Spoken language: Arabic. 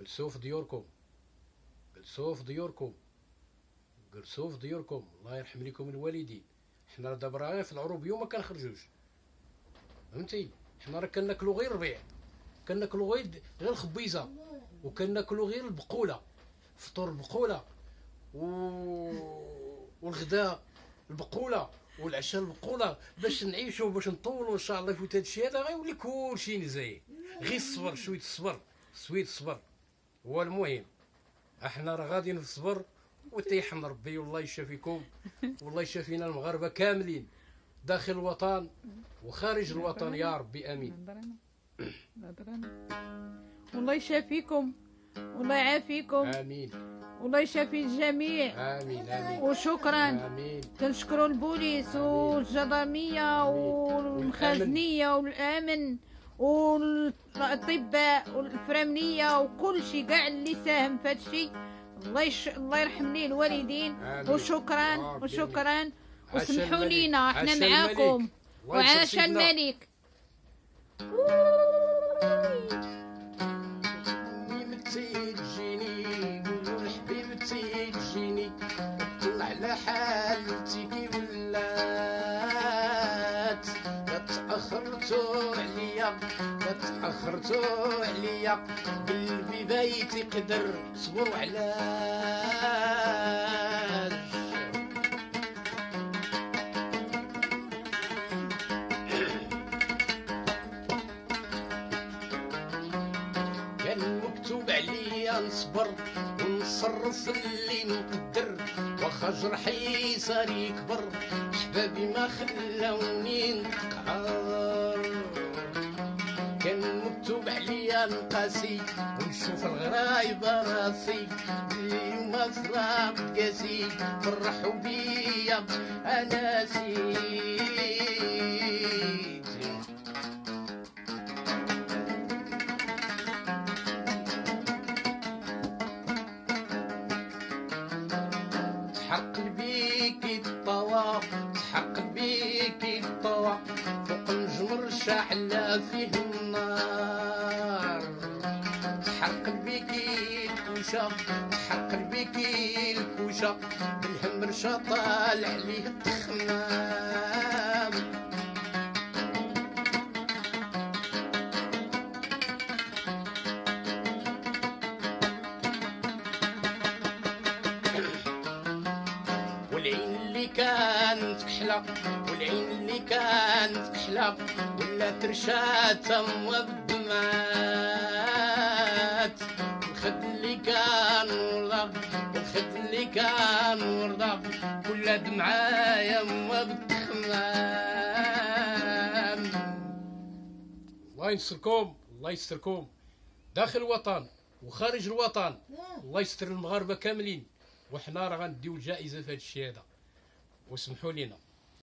جلسوا في ديوركم، جلسوا في ديوركم، جلسوا في ديوركم، الله يرحم لكم الوالدين. حنا دابا راه غير في العروبيه وما كنخرجوش، فهمتي؟ حنا راه كناكلو غير الربيع، كناكلو غير الخبيزه، وكناكلو غير البقوله، فطور البقوله والغداء البقوله والعشاء البقوله، باش نعيشوا باش نطولوا ان شاء الله. يفوت هادشي هذا غيولي كلشي نزايد، غير الصبر، شويه الصبر، شويه الصبر هو المهم. احنا راه غاديين في الصبر وتيحن ربي، والله يشافيكم والله يشافينا المغاربه كاملين داخل الوطن وخارج الوطن يا ربي امين. والله يشافيكم والله يعافيكم امين، والله يشافي الجميع. امين امين وشكرا. امين. كنشكروا البوليس والجدرميه والمخازنيه والامن والاطباء والفرامنيه وكل شيء كاع اللي ساهم في هذا الشيء. الله يرحم ليه الوالدين. وشكرا وشكرا، وسمحوا لينا احنا معاكم. وعاش الملك. على حالتي كي ولات، تأخرتو عليا تأخرتو عليا، قلبي بيت يقدر صبر علاش. كان مكتوب عليا نصبر ونصرف اللي نقدر، واخا جرحي صار يكبر، حبابي ما خلاوني نتقهر. كان مكتوب عليا نقاسي ونشوف الغرايبة راسي، اليوم فراق قاسي فرحوا بيا انا سيت. تحق بيك الطوا، تحق بيك الطوا، فوق الجمر شاعلة فيه النار. تحق بيك الكوشة، تحق بيك الكوشة، بالهم رشا طالع عليه التخمام. والعين اللي كانت كحلة، والعين اللي كانت كحلة، ولا ترشات بالدمات. الخد اللي كان ورضا، الخد اللي كان ورضا، ولا دمعايا بالتخمام. الله ينصركم، الله يستركم داخل الوطن وخارج الوطن، الله يستر المغاربه كاملين. وحنا راه غنديو الجائزه في هذا الشيء هذا، واسمحوا لينا.